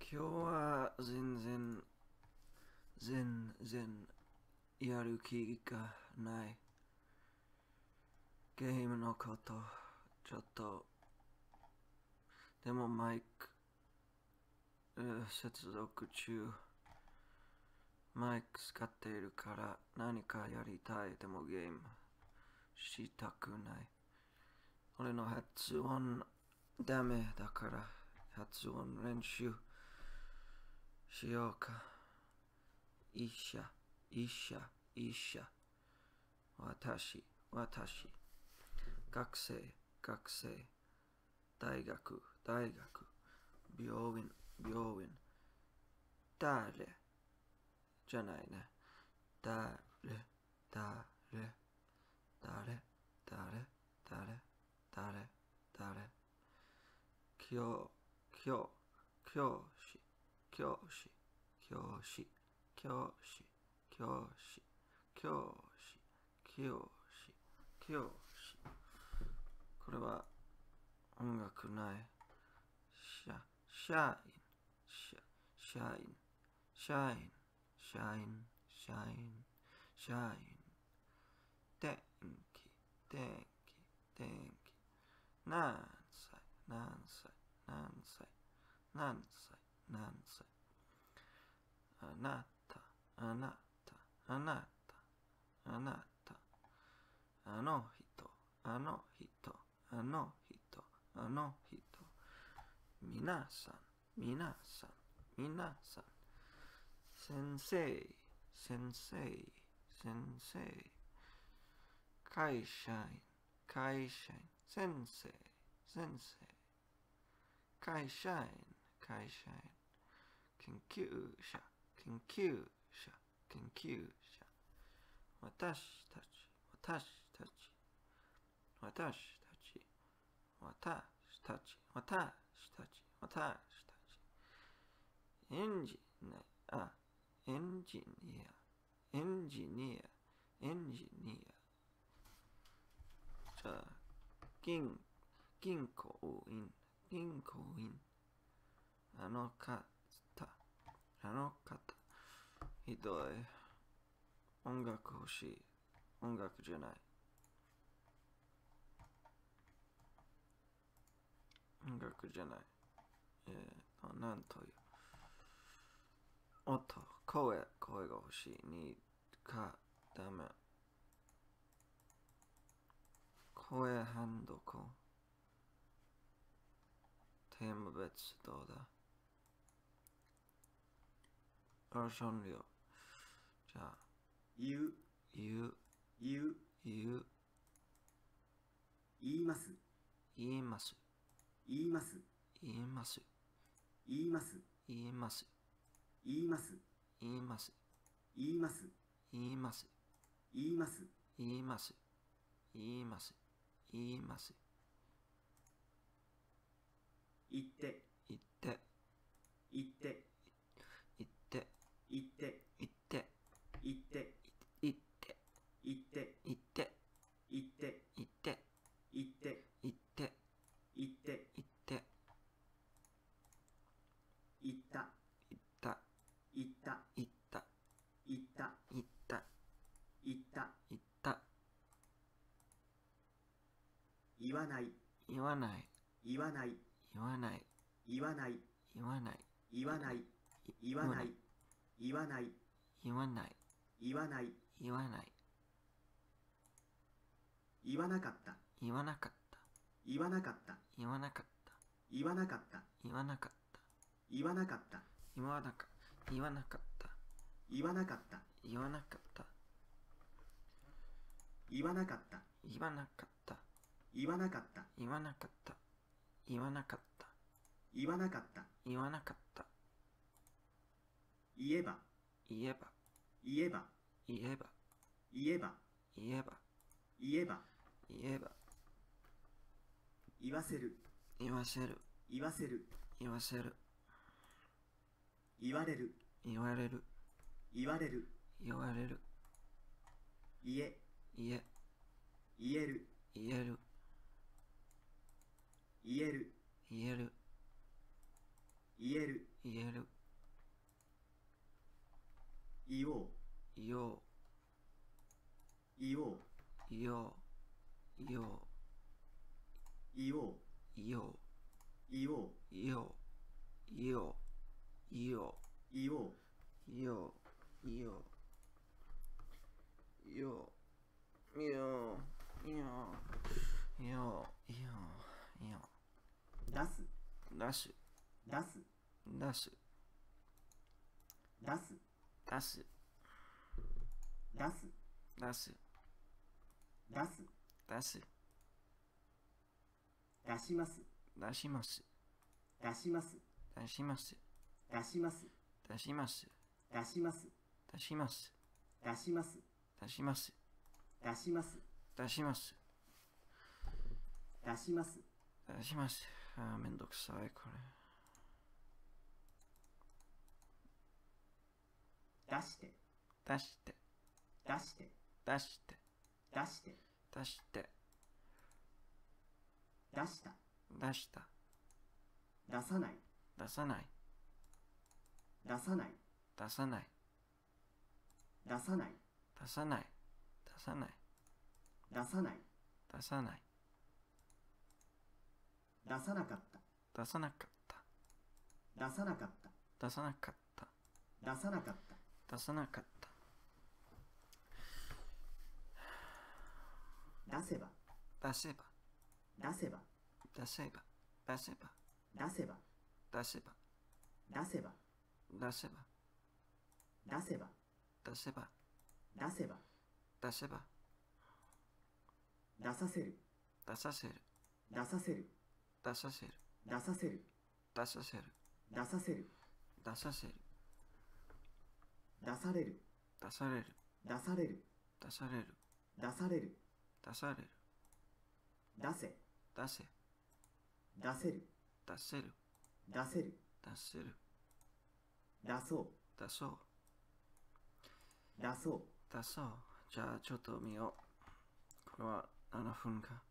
今日は全然やる気がない。ゲームのこと、ちょっと、でもマイク、接続中、マイク使っているから何かやりたい。でもゲームしたくない。俺の発音ダメだから発音練習しようか。医者、私、学生、大学、病院、誰じゃないね。誰、誰、誰、誰、誰、誰、誰、教、教、教師、教師、教師、教師、教師、教師、教師、教師。これは音楽ない。シャイン、シャイン、シャイン、シャイン、シャイン、シャイン。天気、天気、天気。何歳、何歳、何歳、何歳、何歳。あなた、あなた、あなた、あなた。あの人、あの人、あの人、あの人。皆さん、皆さん、皆さん。先生、先生、先生。会社員、会社員。先生、先生。会社員、会社員。研究者、研究者、研究者。私たち、私たち、私たち、私たち、私たち、私たち。エンジニア、エンジニア、エンジニア、エンジニア。じゃあ、銀行員、銀行員。あの方、あの方。ひどい。音楽欲しい。音楽じゃない。音楽じゃない。なんという。音、声が欲しい。にか、ダメ。声ハンドコ。テーマ別どうだ。バージョン量。じゃあ、 言う、 言う、 言います、 言います、 言います、 言います、 言います、 言います、 言います、 言います、 言います、 言います、 言います、 言います、言います、言います、 言って、 言って、 言って、 言って、 言って、 言って、 言って、 言って、 言って、 言って、 言って、 言って、 言って、 言って、 言って、 言って、 言った、 言った、 言った、 言った、 言った、 言った、 言った、 言った、 言わない、 言わない、 言わない、 言わない、 言わない、 言わない、 言わない、言わない、言わない、 言わない、 言わない、 言わない、 言わなかった、 言わなかった、 言わなかった、 言わなかった、 言わなかった、 言わなかった、 言わなかった、 言わなかった、言わなかった、 言わなかった、 言わなかった、 言わなかった、 言わなかった、 言わなかった、 言わなかった、言わなかった、 言わなかった、 言わなかった、 言えば、 言えば、 言えば、 言えば、 言えば、 言えば、 言えば、 言えば、 言わせる、 言わせる、 言わせる、 言わせる、 言われる、 言われる、 言われる、 言われる、 言え、 言え、 言える、 言える、 言える、 言える、 言える、 言える、 言おう、 言おう、 言おう、 言おう、言おう、 言おう、 言おう、 言おう、 言おう、言おう、言おう、 言おう、 言おう、言おう、言おう、言おう、言おう、言おう、言おう、 出す、 出す、 出す、 出す、 出す、 出す、 出す、 出す、 出す、 出す、 出します、 出します、 出します、 出します、 出します、 出します、 出します、 出します、 出します、 出します、 出します、 出します、 出します、 出します。あー、めんどくさい、これ。 出して、 出して、 出して、 出して、 出して、 出して、 出した、 出した、 出さない、 出さない、 出さない、 出さない、 出さない、 出さない、出さない、 出さない、 出さない、 出さなかった、 出さなかった、 出さなかった、 出さなかった、 出さなかった、 出さなかった、 出せば、 出せば、 出せば、 出せば、出せば、 出せば、 出せば、 出せば、 出せば、 出せば、 出せば、 出せば、 出せば、 出させる、 出させる、 出させる、 出させる、 出させる、 出させる、 出させる、 出させる、 出される、 出される、 出される、 出される、 出される、 出される、 出せ、 出せ、 出せる、 出せる、 出せる、 出せる、 出そう、 出そう、 出そう、 出そう。じゃあちょっと見よう。これは7分か。